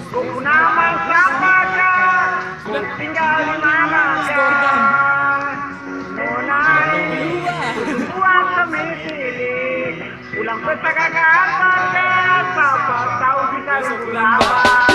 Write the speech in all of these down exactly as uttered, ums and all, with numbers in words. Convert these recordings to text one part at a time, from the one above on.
Buku nama siapakah? Tinggal di manakah? Nonai buat semisi pulang pesta kakak pakai apa tahu kita berapa.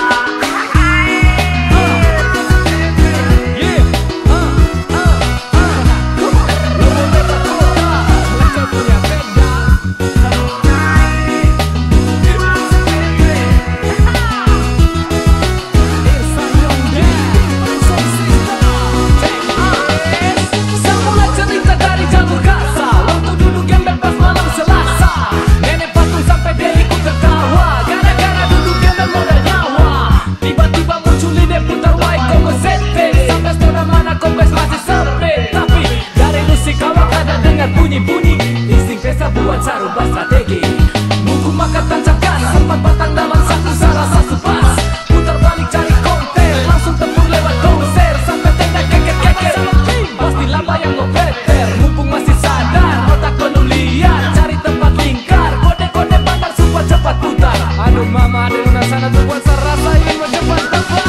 Bunyi-bunyi insting pesta buat sarubah strategi. Buku maka tancapkan sempat batang dalam satu salah satu pas. Putar balik cari konten langsung tempur lewat konser sampai tenda keket-keket. Pastilah bayang lo better mumpung masih sadar otak penuh liar. Cari tempat lingkar kode-kode bandar supaya cepat putar. Aduh mama ada lunas sana tuh buat serasa ingin mencepat tebar.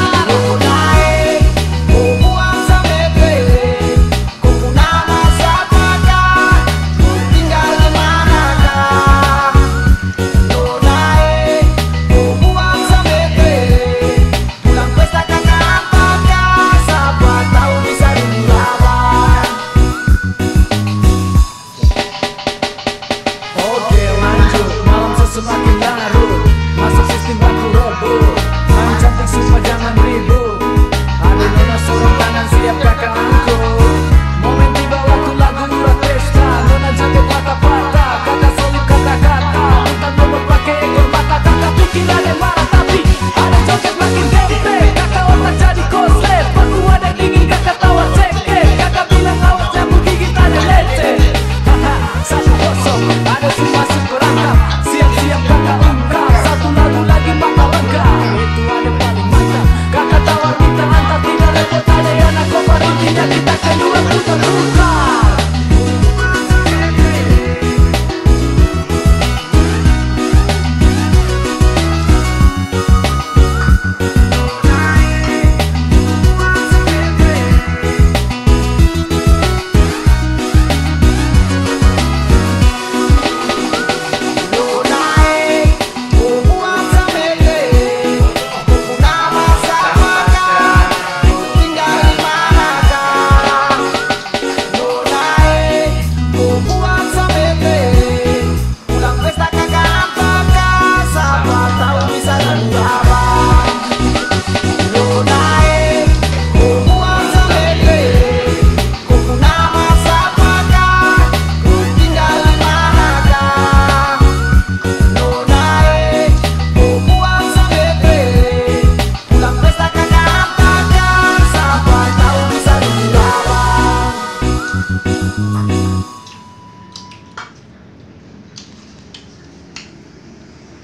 Semakin larut, masuk sistem baku robot. Main cantik supaya jangan ribut. Ada nona sorong tangan siap kakak angkut.